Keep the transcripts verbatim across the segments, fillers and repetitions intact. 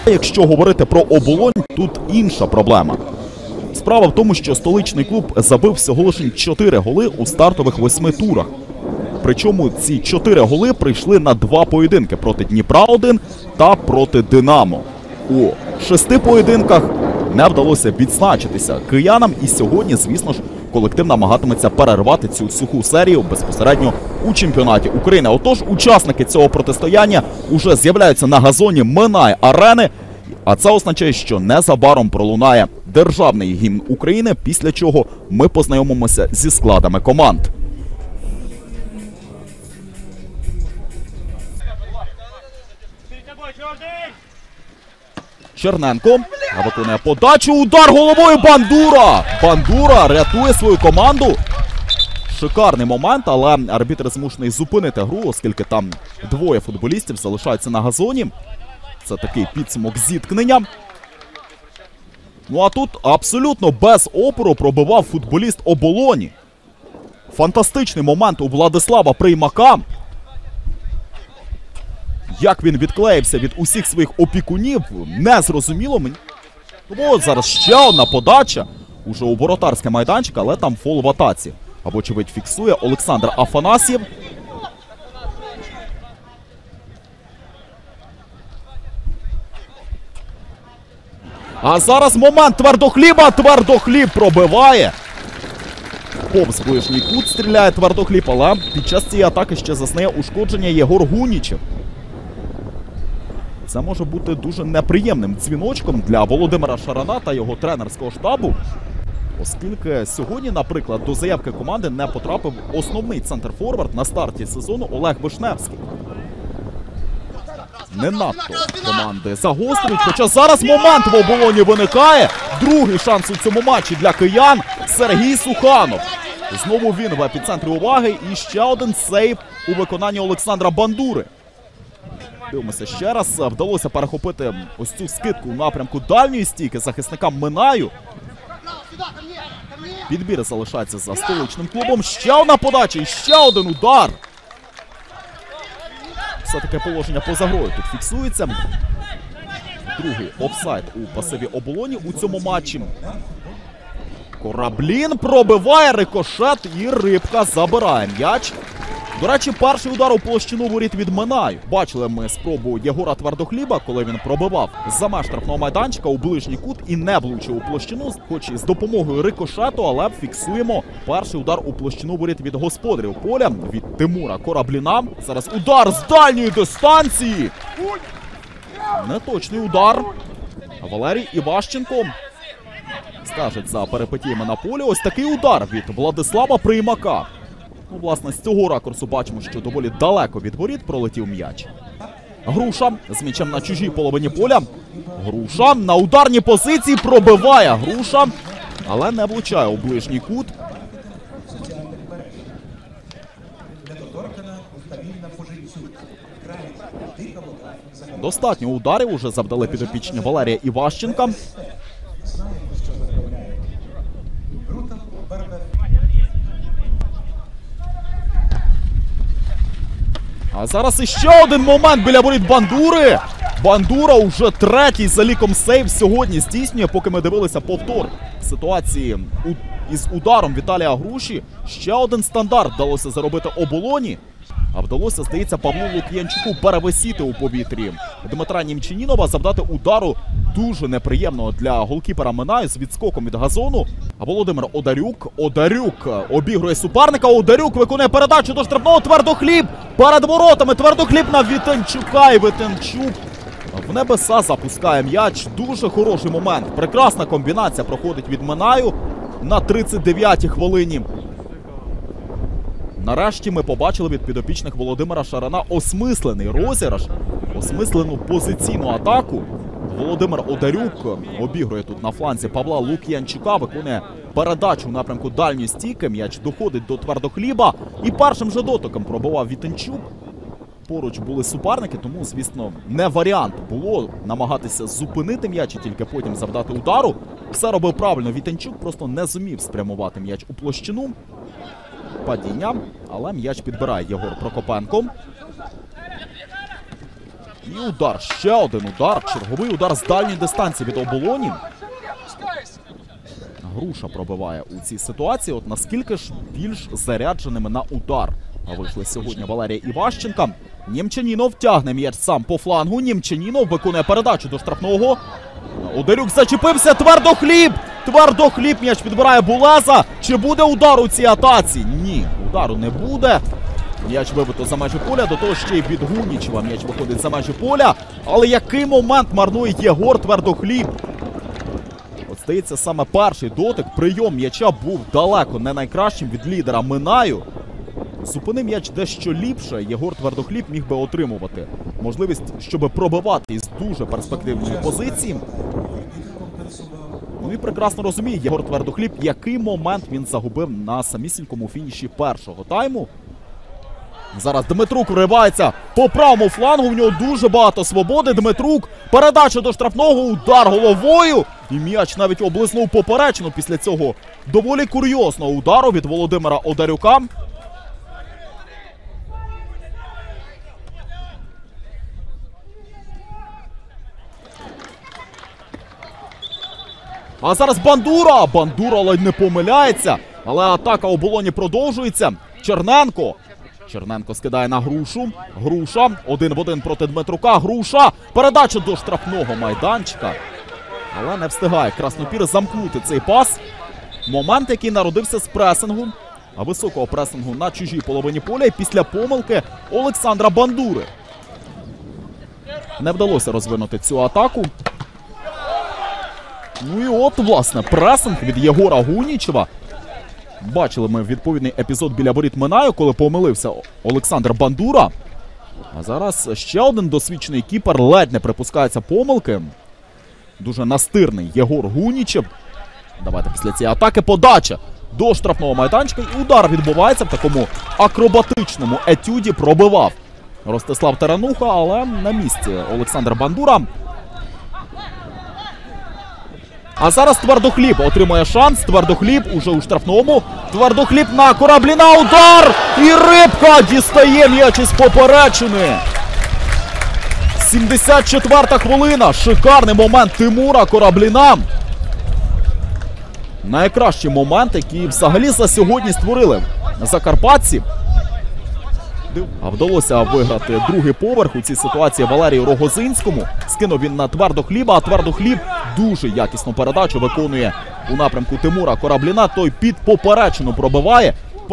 Якщо говорити про Оболонь, тут інша проблема. Справа в тому, що столичний клуб забив всього лише чотири голи у стартових восьми турах. Причому ці чотири голи прийшли на два поєдинки проти Дніпра один та проти Динамо. У шести поєдинках не вдалося відзначитися киянам, і сьогодні, звісно ж, колектив намагатиметься перервати цю суху серію безпосередньо у чемпіонаті України. Отож, учасники цього протистояння уже з'являються на газоні Минай-арени, а це означає, що незабаром пролунає державний гімн України, після чого ми познайомимося зі складами команд. Черненко виконує подачу, удар головою, Бандура! Бандура рятує свою команду. Шикарний момент, але арбітр змушений зупинити гру, оскільки там двоє футболістів залишаються на газоні. Це такий підсумок зіткнення. Ну а тут абсолютно без опору пробивав футболіст Оболоні. Фантастичний момент у Владислава Приймака. Як він відклеївся від усіх своїх опікунів, не зрозуміло мені. Ну, от зараз ще одна подача. Уже у воротарський майданчик, але там фол в атаці. Або, очевидь, фіксує Олександр Афанасьєв. А зараз момент Твердохліба. Твердохліб пробиває. Повз ближній кут стріляє Твердохліб, але під час цієї атаки ще зазнає ушкодження Єгор Гунічев. Це може бути дуже неприємним дзвіночком для Володимира Шарана та його тренерського штабу, оскільки сьогодні, наприклад, до заявки команди не потрапив основний центрфорвард на старті сезону Олег Вишневський. Не надто команди загострюють, хоча зараз момент в Оболоні виникає. Другий шанс у цьому матчі для киян – Сергій Суханов. Знову він в епіцентрі уваги, і ще один сейв у виконанні Олександра Бандури. Дивимося ще раз. Вдалося перехопити ось цю скидку у напрямку дальньої стійки захисникам Минаю. Підбір залишається за столичним клубом. Ще одна подача і ще один удар. Все-таки положення поза грою тут фіксується. Другий офсайд у пасиві Оболоні у цьому матчі. Кораблін пробиває, рикошет, і Рибка забирає м'яч. До речі, перший удар у площину воріт від Минаю. Бачили ми спробу Єгора Твердохліба, коли він пробивав за меж штрафного майданчика у ближній кут і не влучив у площину, хоч і з допомогою рикошету, але фіксуємо перший удар у площину воріт від господарів поля, від Тимура Корабліна. Зараз удар з дальньої дистанції. Неточний удар. Валерій Іващенко стежить за перипетіями на полі. Ось такий удар від Владислава Приймака. Ну, власне, з цього ракурсу бачимо, що доволі далеко від воріт пролетів м'яч. Груша з м'ячем на чужій половині поля. Груша на ударній позиції пробиває Груша, але не влучає у ближній кут. Достатньо ударів уже завдали підопічні Валерія Іващенка. А зараз іще один момент біля воріт Бандури. Бандура уже третій за ліком сейв сьогодні здійснює, поки ми дивилися повтор ситуації із ударом Віталія Груші. Ще один стандарт вдалося заробити Оболоні. А вдалося, здається, Павлу Лук'янчуку перевисіти у повітрі Дмитра Німчинінова, завдати удару дуже неприємного для голкіпера Минаю з відскоком від газону. А Володимир Одарюк, Одарюк обігрує суперника, Одарюк виконує передачу до штрафного, Твердохліб перед воротами, Твердохліб на Вітенчука, і Вітенчук в небеса запускає м'яч. Дуже хороший момент, прекрасна комбінація проходить від Минаю на тридцять дев'ятій хвилині. Нарешті ми побачили від підопічних Володимира Шарана осмислений розіграш, осмислену позиційну атаку. Володимир Одарюк обігрує тут на фланзі Павла Лук'янчука, виконує передачу в напрямку дальньої стійки, м'яч доходить до Твердохліба і першим же дотиком пробивав Вітенчук. Поруч були суперники, тому, звісно, не варіант було намагатися зупинити м'яч і тільки потім завдати удару. Все робив правильно Вітенчук, просто не зумів спрямувати м'яч у площину. Падіння, але м'яч підбирає Єгор Прокопенко. І удар, ще один удар, черговий удар з дальньої дистанції від оболоні. Груша пробиває у цій ситуації. От наскільки ж більш зарядженими на удар вийшли сьогодні Валерій Іващенка. Нємчанінов тягне м'яч сам по флангу. Нємчанінов виконує передачу до штрафного. Одарюк зачепився. Твердохліб! Твердохліб м'яч підбирає Булеза. Чи буде удар у цій атаці? Ні, удару не буде. М'яч вибито за межі поля, до того ще й від Гунічева м'яч виходить за межі поля. Але який момент марнує Єгор Твердохліб? От здається, саме перший дотик, прийом м'яча був далеко не найкращим від лідера Минаю. Зупини м'яч дещо ліпше, Єгор Твердохліб міг би отримувати можливість, щоб пробивати із дуже перспективної позиції. Ну і прекрасно розуміє Єгор Твердохліб, який момент він загубив на самісінькому фініші першого тайму. Зараз Дмитрук вривається по правому флангу, в нього дуже багато свободи. Дмитрук, передача до штрафного, удар головою. І м'яч навіть облизнув поперечину після цього доволі курйозного удару від Володимира Одарюка. А зараз Бандура! Бандура ледь не помиляється, але атака оболоні продовжується. Черненко. Черненко скидає на Грушу. Груша. Один в один проти Дмитрука. Груша. Передача до штрафного майданчика. Але не встигає Краснопір замкнути цей пас. Момент, який народився з пресингу. А високого пресингу на чужій половині поля. І після помилки Олександра Бандури. Не вдалося розвинути цю атаку. Ну і от, власне, пресинг від Єгора Гунічева. Бачили ми відповідний епізод біля воріт Минаю, коли помилився Олександр Бандура. А зараз ще один досвідчений кіпер ледь не припускається помилки. Дуже настирний Єгор Гунічев. Давайте після цієї атаки подача до штрафного майданчика. І удар відбувається в такому акробатичному етюді. Пробивав Ростислав Тарануха, але на місці Олександр Бандура. А зараз Твердохліб отримує шанс. Твердохліб уже у штрафному. Твердохліб на Корабліна. Удар! І Рибка дістає м'яч із поперечини. сімдесят четверта хвилина. Шикарний момент Тимура Корабліна. Найкращий момент, який взагалі за сьогодні створили закарпатці. А вдалося виграти другий поверх у цій ситуації Валерію Рогозинському. Скинув він на Твердохліба, а Твердохліб дуже якісну передачу виконує у напрямку Тимура Корабліна. Той під поперечину пробиває.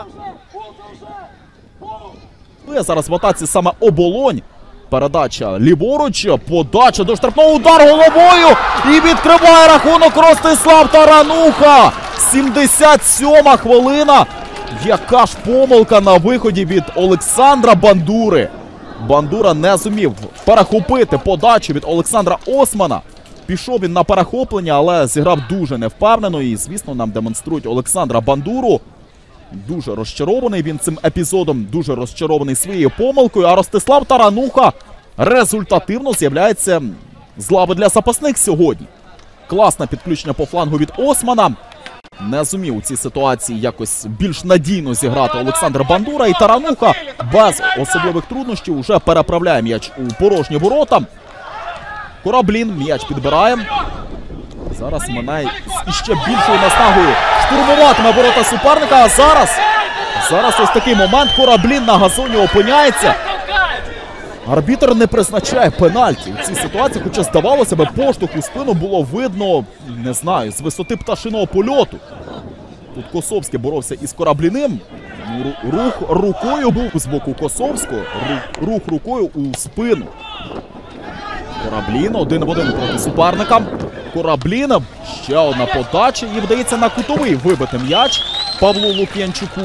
Зараз в атаці саме оболонь. Передача ліворуч, подача до штрафного, удар головою. І відкриває рахунок Ростислав Тарануха. сімдесят сьома хвилина. Яка ж помилка на виході від Олександра Бандури. Бандура не зумів перехопити подачу від Олександра Османа. Пішов він на перехоплення, але зіграв дуже невпевнено. І, звісно, нам демонструють Олександра Бандуру. Дуже розчарований він цим епізодом, дуже розчарований своєю помилкою. А Ростислав Тарануха результативно з'являється з лави для запасних сьогодні. Класне підключення по флангу від Османа. Не зумів у цій ситуації якось більш надійно зіграти Олександр Бандура. І Тарануха без особливих труднощів уже переправляє м'яч у порожні ворота. Кораблін м'яч підбирає. Зараз Минай з іще більшою наснагою штурмуватиме ворота суперника. А зараз, зараз ось такий момент. Кораблін на газоні опиняється. Арбітр не призначає пенальті у цій ситуації, хоча, здавалося би, поштовх у спину було видно, не знаю, з висоти пташиного польоту. Тут Косовський боровся із Корабліним. Рух рукою був з боку Косовського. Рух, рух рукою у спину. Кораблін один в один проти суперника. Кораблін, ще одна подача і вдається на кутовий вибити м'яч Павлу Лук'янчуку.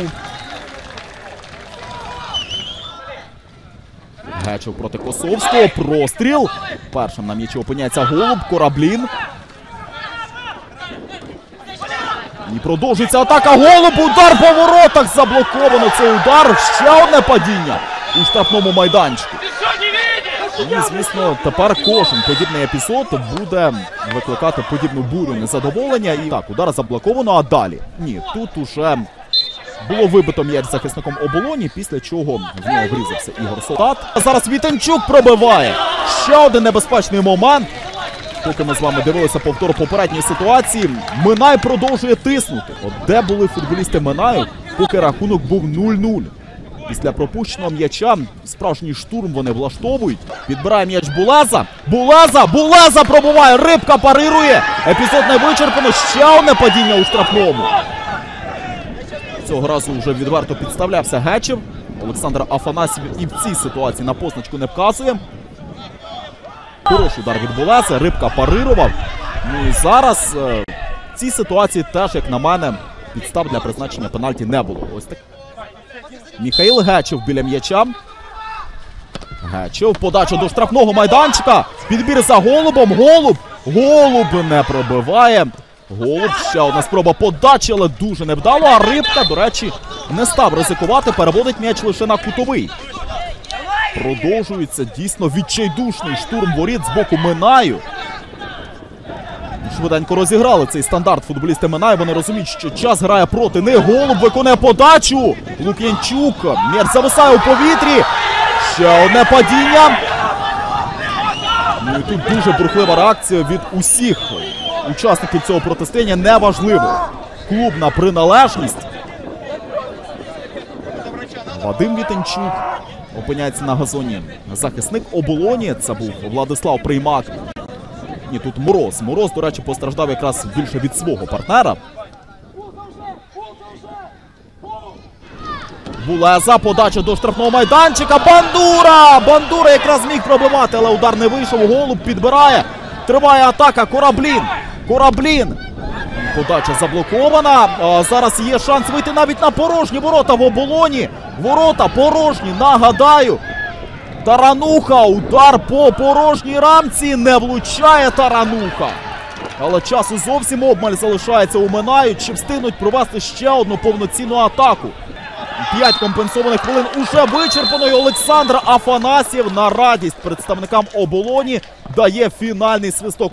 Гечев проти Косовського. Простріл. Першим на м'ячі опиняється Голуб. Кораблін. І продовжується атака. Голуб. Удар по воротах. Заблоковано цей удар. Ще одне падіння у штрафному майданчику. І, звісно, тепер кожен подібний епізод буде викликати подібну бурю незадоволення. І так, удар заблоковано, а далі. Ні, тут уже було вибито м'яч захисником оболоні, після чого в нього врізався Ігор Солдат. А зараз Вітенчук пробиває. Ще один небезпечний момент. Поки ми з вами дивилися повтор попередньої ситуації, Минай продовжує тиснути. От де були футболісти Минаю, поки рахунок був нуль нуль. Після пропущеного м'яча справжній штурм вони влаштовують. Підбирає м'яч Булеза. Булеза! Булеза пробуває! Рибка парирує! Епізод не вичерпано. Ще одне падіння у штрафному. Цього разу вже відверто підставлявся Гечев. Олександр Афанасьєв і в цій ситуації на позначку не вказує. Хороший удар від Булези. Рибка парирував. Ну і зараз е, в цій ситуації теж, як на мене, підстав для призначення пенальті не було. Ось так. Міхаїл Гечев біля м'яча. Гечев, подача до штрафного майданчика. Підбір за Голубом. Голуб. Голуб не пробиває. Голуб, ще одна спроба подачі, але дуже невдало. А Рибка, до речі, не став ризикувати. Переводить м'яч лише на кутовий. Продовжується дійсно відчайдушний штурм воріт з боку Минаю. Швиденько розіграли цей стандарт футболісти Минаю. Вони розуміють, що час грає проти них. Голуб виконує подачу. Лук'янчук. М'яч зависає у повітрі. Ще одне падіння. Ну і тут дуже бурхлива реакція від усіх учасників цього протистояння. Неважливо. Клубна приналежність. Вадим Вітенчук опиняється на газоні. Захисник Оболоні. Це був Владислав Приймак. Ні, тут Мороз. Мороз, до речі, постраждав якраз більше від свого партнера. Булеза, подача до штрафного майданчика. Бандура! Бандура якраз міг пробивати, але удар не вийшов. Голуб підбирає. Триває атака. Кораблін. Кораблін. Подача заблокована. А зараз є шанс вийти навіть на порожні ворота в Оболоні. Ворота порожні, нагадаю. Тарануха, удар по порожній рамці, не влучає Тарануха. Але часу зовсім обмаль залишається у Минаю, чи встигнуть провести ще одну повноцінну атаку. П'ять компенсованих хвилин уже вичерпано, і Олександр Афанасьєв на радість представникам Оболоні дає фінальний свисток.